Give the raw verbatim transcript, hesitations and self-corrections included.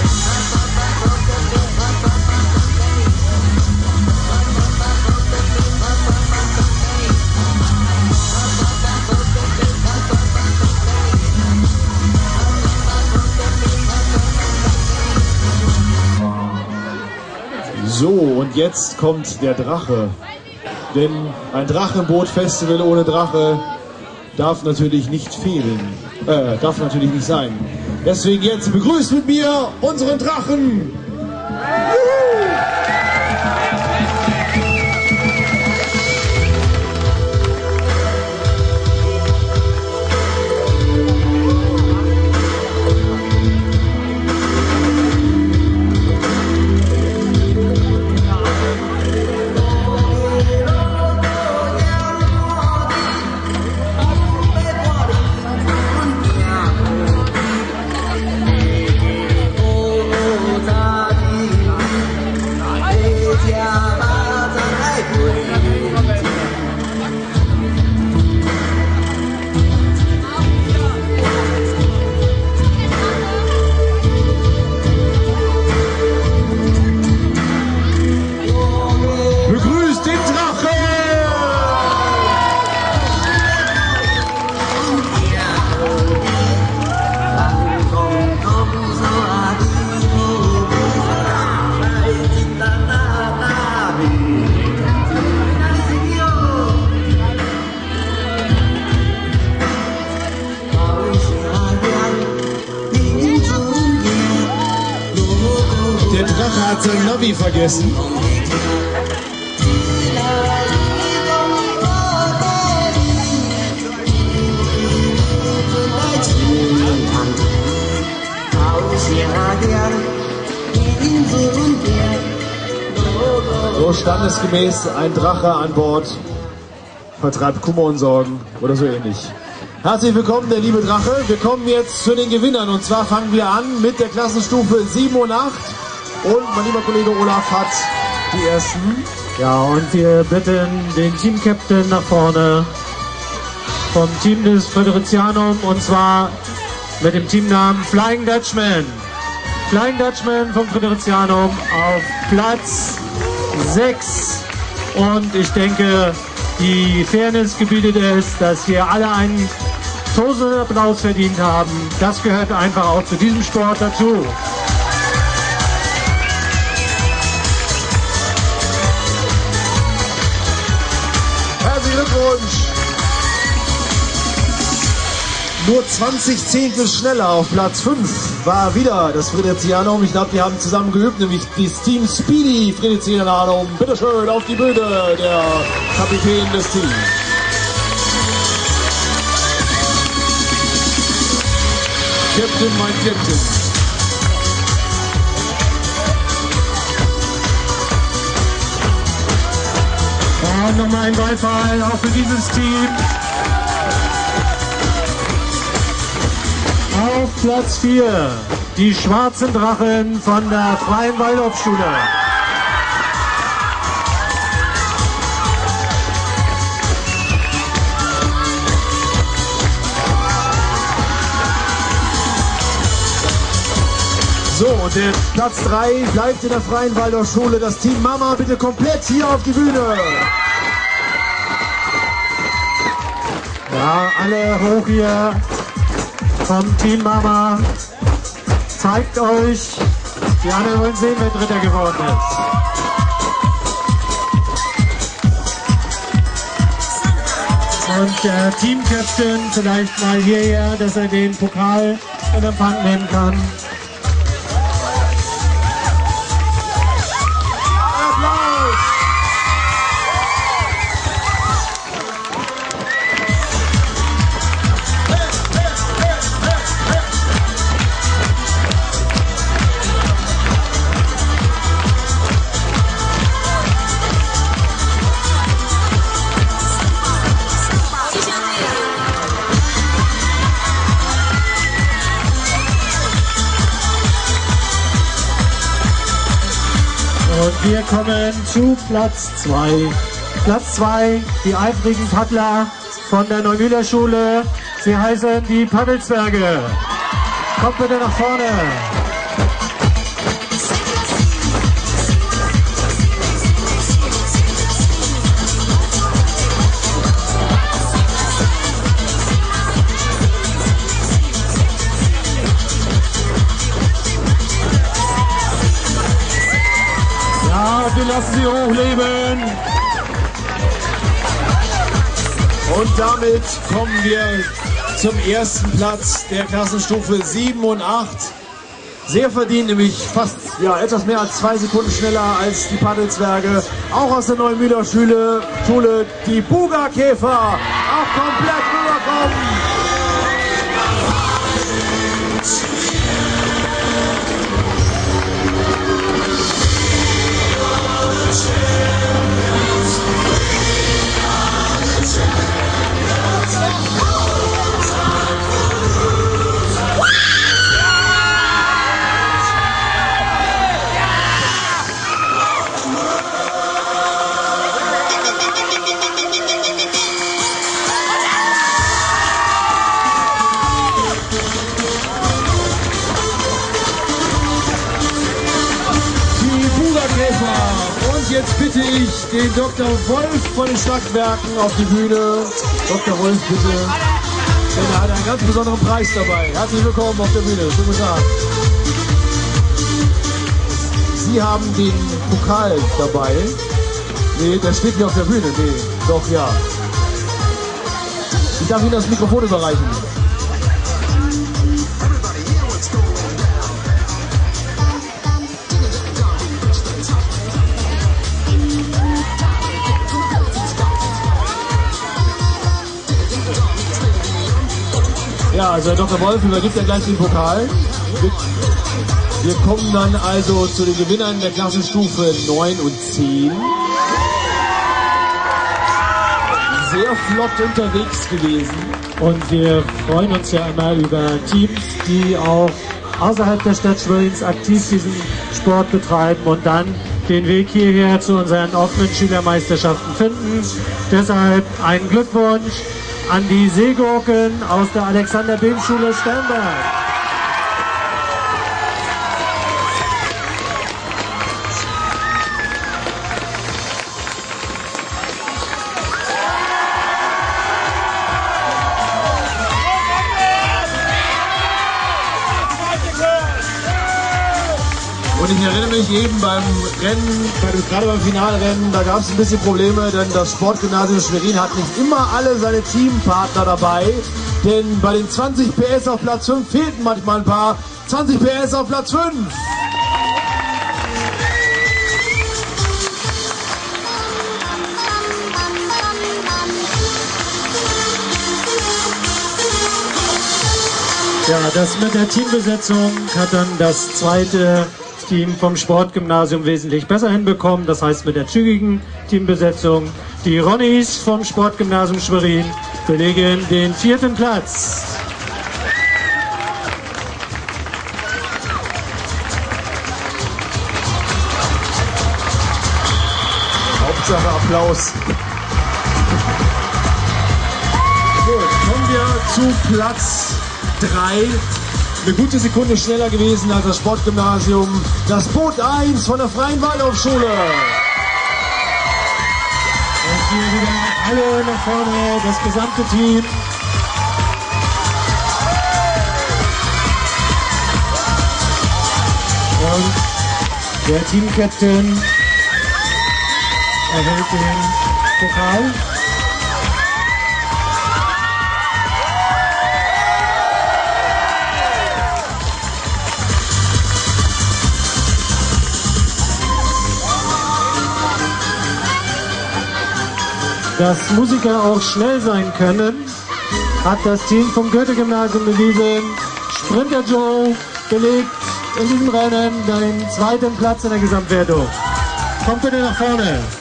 So, und jetzt kommt der Drache. Denn ein Drachenboot-Festival ohne Drache darf natürlich nicht fehlen. Äh, darf natürlich nicht sein. Deswegen jetzt begrüßt mit mir unseren Drachen! Der Drache hat sein Navi vergessen. So standesgemäß ein Drache an Bord vertreibt Kummer und Sorgen oder so ähnlich. Herzlich willkommen, der liebe Drache. Wir kommen jetzt zu den Gewinnern und zwar fangen wir an mit der Klassenstufe sieben und acht. Und mein lieber Kollege Olaf hat die ersten. Ja, und wir bitten den Team-Captain nach vorne vom Team des Friderizianum und zwar mit dem Teamnamen Flying Dutchman. Flying Dutchman vom Friderizianum auf Platz sechs. Und ich denke, die Fairness gebietet es, dass wir alle einen tosenden Applaus verdient haben. Das gehört einfach auch zu diesem Sport dazu. Herzlichen Glückwunsch! Nur zwanzig Zehntel schneller auf Platz fünf war wieder das Friderizianum. Ich glaube, die haben zusammen geübt, nämlich das Team Speedy Friderizianum. Bitte schön auf die Bühne, der Kapitän des Teams. Captain, mein Captain. Und nochmal ein Beifall auch für dieses Team. Auf Platz vier, die schwarzen Drachen von der Freien Waldorfschule. So, und der Platz drei bleibt in der Freien Waldorfschule. Das Team Mama bitte komplett hier auf die Bühne. Ja, alle hoch hier vom Team Mama. Zeigt euch. Die anderen wollen sehen, wer Dritter geworden ist. Und der Team-Captain vielleicht mal hierher, dass er den Pokal in Empfang nehmen kann. Und wir kommen zu Platz zwei. Platz zwei, die eifrigen Paddler von der Neumühler Schule. Sie heißen die Paddelsberge. Kommt bitte nach vorne. Lassen Sie hochleben. Und damit kommen wir zum ersten Platz der Klassenstufe sieben und acht. Sehr verdient, nämlich fast ja, etwas mehr als zwei Sekunden schneller als die Paddelzwerge. Auch aus der Neumühler Schule, Schule die Buga-Käfer. Auch komplett rüberkommen. Und jetzt bitte ich den Doktor Wolf von den Stadtwerken auf die Bühne. Doktor Wolf, bitte. Denn er hat einen ganz besonderen Preis dabei. Herzlich willkommen auf der Bühne. Schönen guten Tag. Sie haben den Pokal dabei. Nee, der steht nicht auf der Bühne. Nee, doch, ja. Ich darf Ihnen das Mikrofon überreichen. Ja, also Herr Doktor Wolf übergibt ja gleich den Pokal. Wir, wir kommen dann also zu den Gewinnern der Klassenstufe neun und zehn. Sehr flott unterwegs gewesen. Und wir freuen uns ja einmal über Teams, die auch außerhalb der Stadt Schwerins aktiv diesen Sport betreiben und dann den Weg hierher zu unseren offenen Schülermeisterschaften finden. Deshalb einen Glückwunsch an die Seegurken aus der Alexander-Behm-Schule Sternberg. Und ich erinnere mich eben beim Rennen, gerade beim Finalrennen, da gab es ein bisschen Probleme, denn das Sportgymnasium Schwerin hat nicht immer alle seine Teampartner dabei. Denn bei den zwanzig P S auf Platz fünf fehlten manchmal ein paar. zwanzig P S auf Platz fünf. Ja, das mit der Teambesetzung hat dann das zweite Team vom Sportgymnasium wesentlich besser hinbekommen. Das heißt mit der zügigen Teambesetzung. Die Ronnies vom Sportgymnasium Schwerin belegen den vierten Platz. Hauptsache Applaus. Gut, kommen wir zu Platz drei. Eine gute Sekunde schneller gewesen als das Sportgymnasium. Das Boot eins von der Freien Waldorfschule. Und hier wieder alle nach vorne, das gesamte Team. Und der Team-Captain erhält den Pokal. Dass Musiker auch schnell sein können, hat das Team vom Goethe-Gymnasium bewiesen. Sprinter Joe belegt in diesem Rennen den zweiten Platz in der Gesamtwertung. Kommt bitte nach vorne.